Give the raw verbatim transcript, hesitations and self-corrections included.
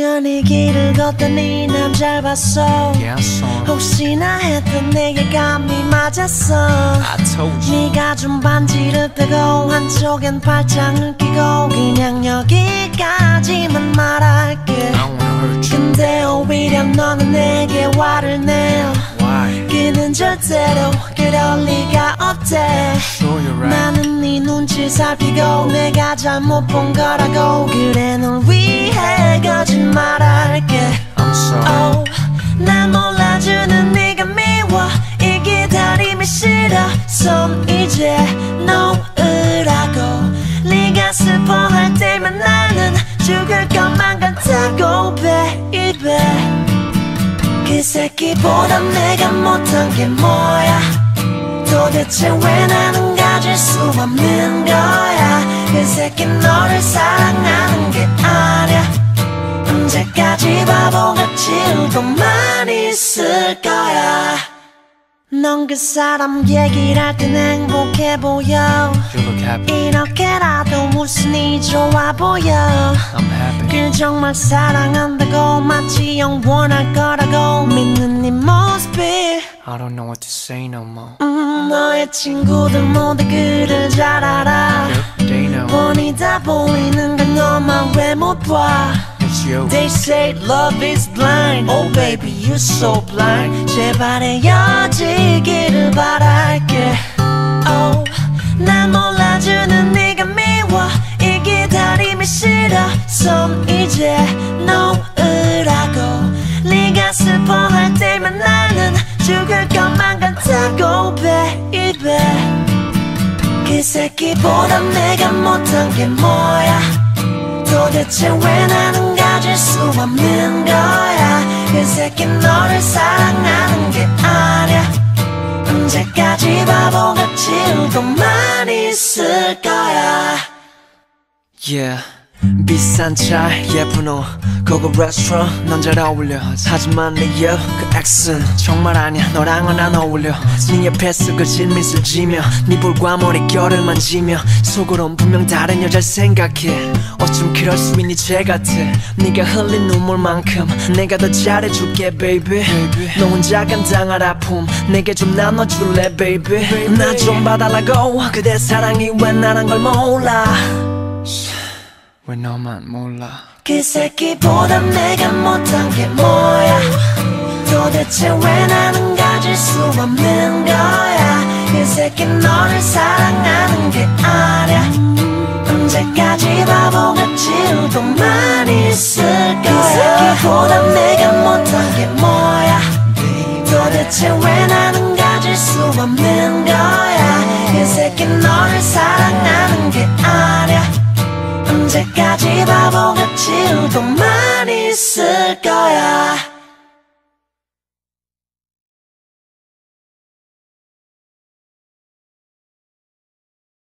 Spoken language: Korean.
우연히 길을 걷더니 남자를 봤어. Yeah, 혹시나 했던 내게 감이 맞았어. I told you. 네가 준 반지를 빼고 한쪽엔 팔짱을 끼고 그냥 여기까지만 말할게. I don't wanna hurt you. 근데 오히려 너는 내게 화를 내요. Why? 그는 절대로 그럴 리가 없대. Sure you're right. 나는 네 눈치 살피고 내가 잘못 본 거라고. 그래 널 위해 거짓말할게. I'm sorry. Oh, 날 몰라주는 네가 미워. 이 기다림이 싫어. 손 이제 놓으라고. 네가 슬퍼할 때면 나는 죽을 것만 같다고 baby. 그 새끼보다 내가 못한 게 뭐야. 도대체 왜 나는 가질 수 없는 거야. 그 새끼 너를 사랑하는 게 아니야. 언제까지 바보같이 울고만 있을 거야. 넌 그 사람 얘기를 할 땐 행복해 보여. You look happy. 이렇게라도 웃으니 좋아 보여. I'm happy. 그 정말 사랑한다고 마치 영원할 거라고 믿는 네 모습이 I don't know what to say no more. 음, 너의 친구들 모두 그를 잘 알아. Yep, they know. 뻔히 다 보이는 걸 너만 왜 못 봐. It's you. They say love is blind. Oh baby you're so blind. 제발 헤어지기를 바랄게. Oh, 날 몰라주는 네가 미워. 이 기다림이 싫어. 손 이제 놓으라고. 네가 슬퍼할 때면 나는 죽을 것만 같다고 baby. 그 새끼보다 내가 못한 게 뭐야. 도대체 왜 나는 가질 수 없는 거야. 그 새끼 너를 사랑하는 게 아니야. 언제까지 바보같이 울고만 있을 거야. Yeah. 비싼 차 예쁜 옷 고급 레스토랑 넌 잘 어울려. 하지만 내 옆 그 엑스는 정말 아니야. 너랑은 안 어울려. 네 옆에서 그 질미술 지며 네 볼과 머릿결을 만지며 속으론 분명 다른 여자를 생각해. 어쩜 그럴 수 있니 죄 같아. 네가 흘린 눈물만큼 내가 더 잘해줄게 baby. 너 혼자 감당할 아픔 내게 좀 나눠줄래 baby. 나 좀 봐달라고. 그대 사랑이 왜 나란 걸 몰라. 왜 너만 몰라. 그 새끼보다 내가 못한 게 뭐야. 도대체 왜 나는 가질 수 없는 거야. 그 새끼 너를 사랑하는 게 아니야. 언제까지 바보같이 울고만 있을 거야. 그 새끼보다 내가 못한 게 뭐야. 도대체 왜 나는 가질 수 없는 거야. 그 새끼 너를 사랑하는 게 아니야. 언제까지 바보같이 울고만 있을 거야.